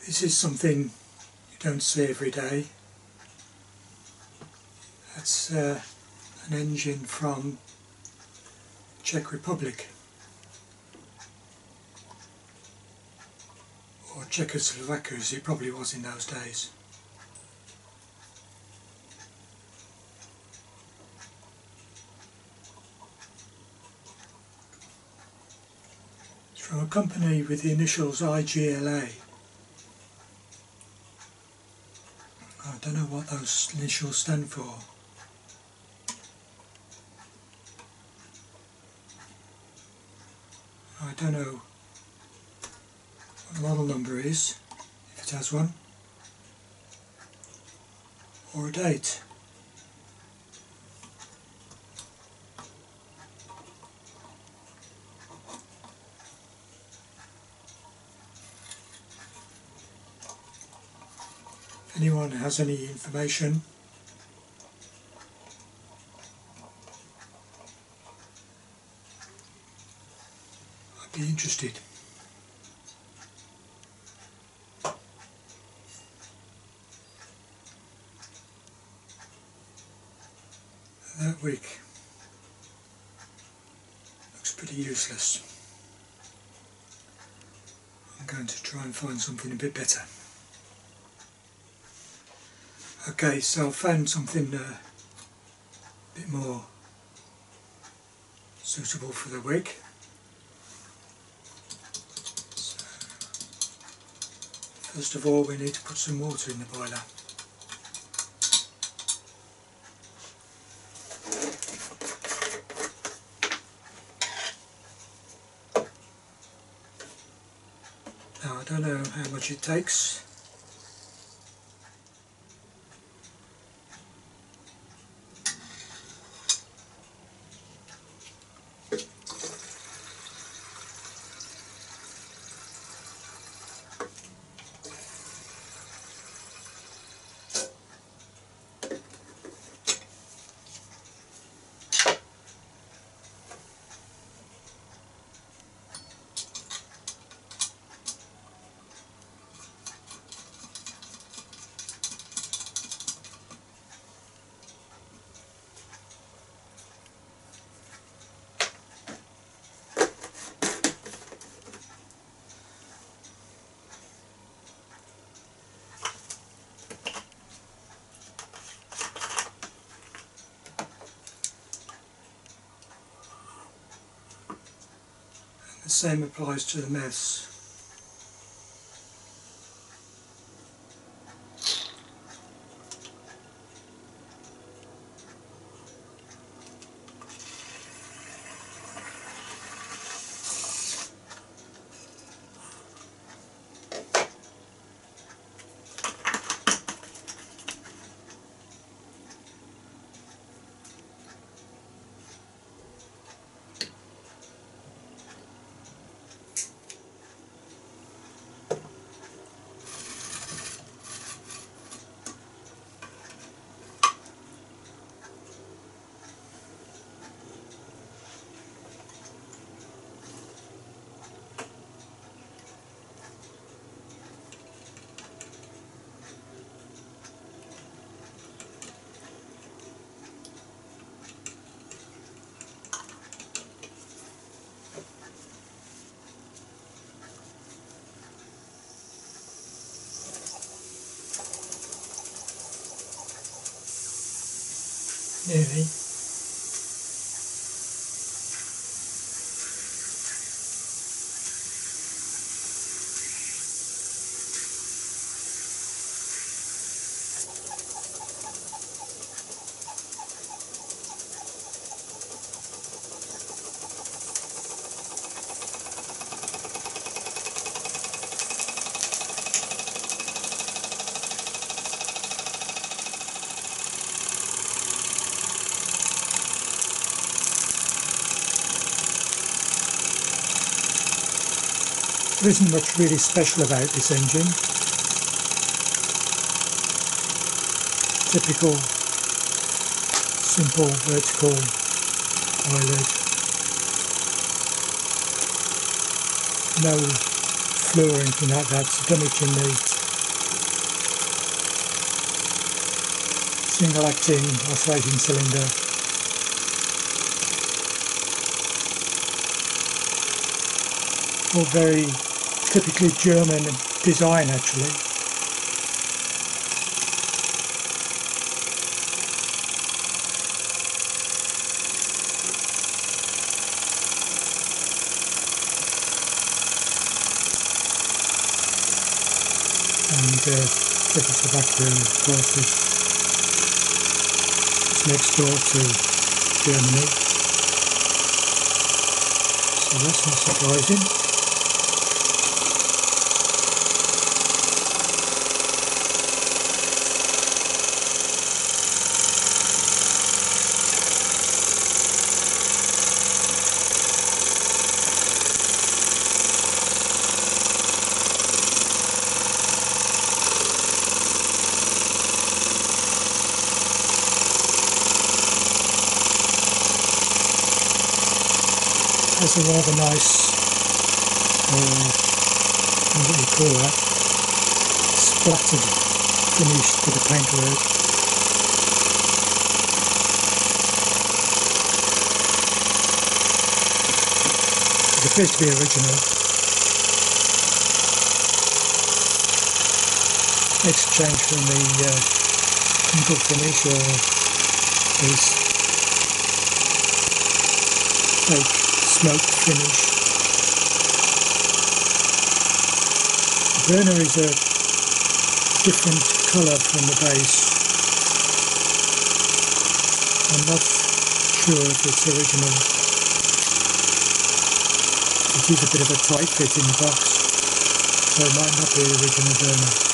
This is something you don't see every day. That's an engine from Czech Republic, or Czechoslovakia as it probably was in those days. It's from a company with the initials IGLA. I don't know what those initials stand for. I don't know what the model number is, if it has one, or a date. If anyone has any information, I'd be interested. That wick looks pretty useless. I'm going to try and find something a bit better. Okay, so I found something a bit more suitable for the wig. So, first of all, we need to put some water in the boiler. Now, I don't know how much it takes. The same applies to the mess. Nearly. There isn't much really special about this engine. Typical simple vertical eyelid. No flue or anything like that, so done it in the single acting oscillating cylinder. All very typically German design actually. And get it to the back here, of course, it's next door to Germany, so that's not surprising. Has a rather nice, what do you call that, splattered finish to the paintwork. It appears to be original. Makes a change from the chemical finish or this fake smoke finish. The burner is a different colour from the base. I'm not sure if it's original. It is a bit of a tight fit in the box, so it might not be the original burner.